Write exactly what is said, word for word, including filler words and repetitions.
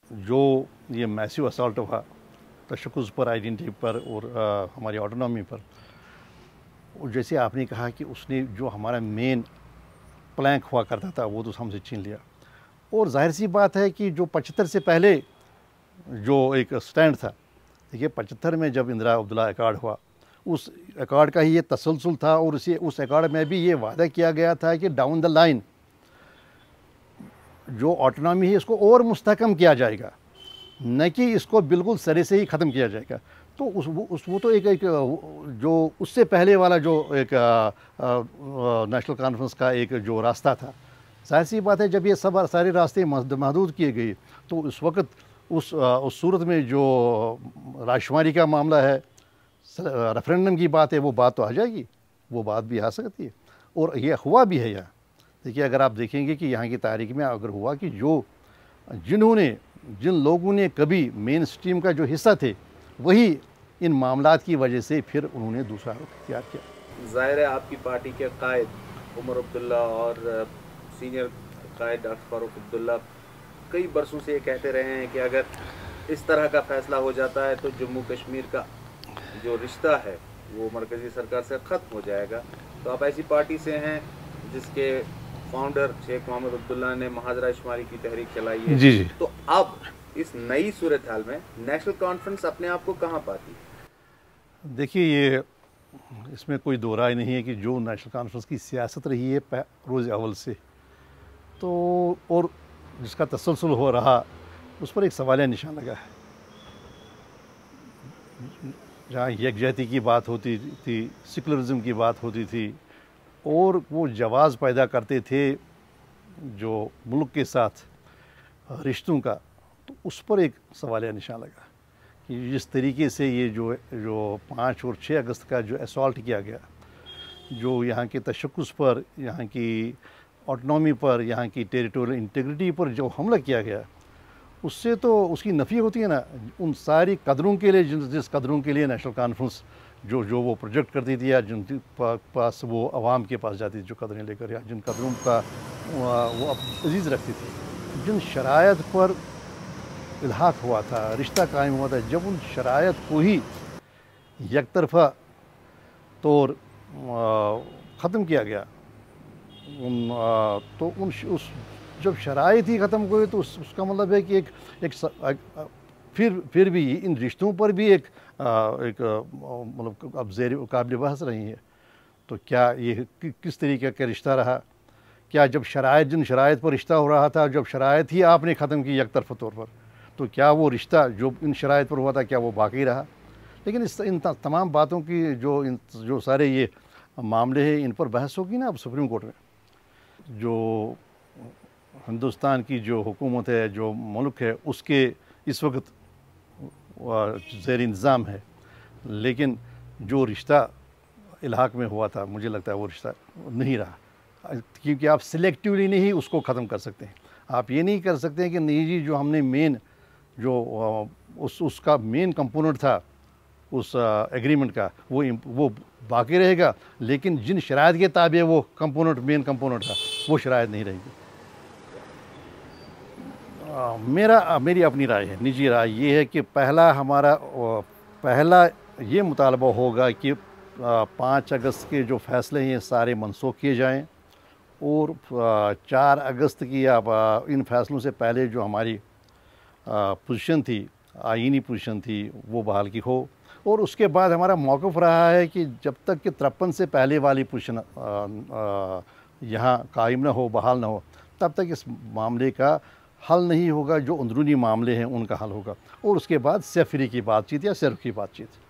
जो ये massive assault हुआ तशक्कुस पर, आइडेंटिटी पर और आ, हमारी ऑटोनॉमी पर, और जैसे आपने कहा कि उसने जो हमारा मेन प्लैंक हुआ करता था वो तो हमसे छीन लिया। और जाहिर सी बात है कि जो पचहत्तर से पहले जो एक स्टैंड था, देखिए पचहत्तर में जब इंदिरा अब्दुल्ला अकॉर्ड हुआ, उस अकॉर्ड का ही ये तसलसल था, और उसे उस अकॉर्ड में भी ये वादा किया गया था कि डाउन द लाइन जो ऑटोनॉमी है इसको और मुस्तहकम किया जाएगा, न कि इसको बिल्कुल सरे से ही ख़त्म किया जाएगा। तो उस वो उस वो तो एक एक जो उससे पहले वाला जो एक नेशनल कॉन्फ्रेंस का एक जो रास्ता था, जाहिर सी बात है जब ये सब सारे रास्ते महदूद किए गए तो उस वक़्त उस उस सूरत में जो राजशुमारी का मामला है, रेफरेंडम की बात है, वो बात तो आ जाएगी, वो बात भी आ सकती है। और ये हुआ भी है यहाँ। देखिए अगर आप देखेंगे कि यहाँ की तारीख में अगर हुआ कि जो जिन्होंने जिन लोगों ने कभी मेन स्ट्रीम का जो हिस्सा थे वही इन मामलात की वजह से फिर उन्होंने दूसरा रुख इख्तियार किया। ज़ाहिर है आपकी पार्टी के कायद उमर अब्दुल्ला और सीनियर कायद डॉक्टर फारूक अब्दुल्ला कई बरसों से ये कहते रहे हैं कि अगर इस तरह का फैसला हो जाता है तो जम्मू कश्मीर का जो रिश्ता है वो मरकज़ी सरकार से ख़त्म हो जाएगा। तो आप ऐसी पार्टी से हैं जिसके फाउंडर शेख मोहम्मद अब्दुल्ला ने महाजरा शुमारी की तहरीक चलाई है। जी जी। तो अब इस नई सूरत हाल में नेशनल कॉन्फ्रेंस अपने आप को कहाँ पाती है? देखिए ये इसमें कोई दो राय नहीं है कि जो नेशनल कॉन्फ्रेंस की सियासत रही है रोज़ अव्वल से, तो और जिसका तसलसल हो रहा उस पर एक सवालिया निशान लगा है। जहाँ यकजहती की बात होती थी, सेकुलरिज्म की बात होती थी, और वो जवाज़ पैदा करते थे जो मुल्क के साथ रिश्तों का, तो उस पर एक सवालिया निशान लगा कि जिस तरीके से ये जो जो पाँच और छः अगस्त का जो असॉल्ट किया गया, जो यहाँ के तशक्कुस पर, यहाँ की ऑटोनॉमी पर, यहाँ की टेरिटोरियल इंटीग्रिटी पर जो हमला किया गया, उससे तो उसकी नफ़ी होती है ना उन सारी कदरों के लिए जिन जिस कदरों के लिए नेशनल कॉन्फ्रेंस जो जो वो प्रोजेक्ट करती थी, या जिन पास वो आवाम के पास जाती थी जो कदरें लेकर, या जिन कदरों का वो अजीज़ रखती थी, जिन शरायत पर इल्हाक हुआ था, रिश्ता कायम हुआ था, जब उन शरायत को ही एक तरफा तौर ख़त्म किया गया, उन आ, तो उन उस जब शरायत ही ख़त्म हुई तो उस, उसका मतलब है कि एक एक फिर फिर भी इन रिश्तों पर भी एक आ, एक मतलब अब ज़ेर काबिल बहस रही है। तो क्या ये कि, किस तरीके का रिश्ता रहा? क्या जब शरायत जिन शरायत पर रिश्ता हो रहा था, जब शरायत ही आपने ख़त्म की एक तरफा तौर पर, तो क्या वो रिश्ता जो इन शरायत पर हुआ था क्या वो बाकी रहा? लेकिन इस इन तमाम बातों की जो इन जो सारे ये मामले हैं इन पर बहस होगी ना अब सुप्रीम कोर्ट में। जो हिंदुस्तान की जो हुकूमत है, जो मुल्क है, उसके इस वक्त ज़ेर इंतज़ाम है, लेकिन जो रिश्ता इलाक़ में हुआ था मुझे लगता है वो रिश्ता नहीं रहा, क्योंकि आप सिलेक्टिवली नहीं उसको ख़त्म कर सकते हैं। आप ये नहीं कर सकते हैं कि नहीं जी जो हमने मेन जो उस उसका मेन कंपोनेंट था उस एग्रीमेंट का वो वो बाकी रहेगा, लेकिन जिन शरायत के ताबे वो कंपोनेंट मेन कंपोनेंट था वो शरायत नहीं रहेगी। आ, मेरा मेरी अपनी राय है, निजी राय ये है कि पहला हमारा पहला ये मुतालबा होगा कि पाँच अगस्त के जो फ़ैसले हैं ये सारे मनसूख किए जाएं, और चार अगस्त की या इन फैसलों से पहले जो हमारी पोजीशन थी, आईनी पोजीशन थी, वो बहाल की हो। और उसके बाद हमारा मौक़िफ़ रहा है कि जब तक कि तिरपन से पहले वाली पोजीशन यहाँ कायम ना हो, बहाल ना हो, तब तक इस मामले का हल नहीं होगा। जो अंदरूनी मामले हैं उनका हल होगा, और उसके बाद सेफरी की बातचीत या सिर्फ की बातचीत।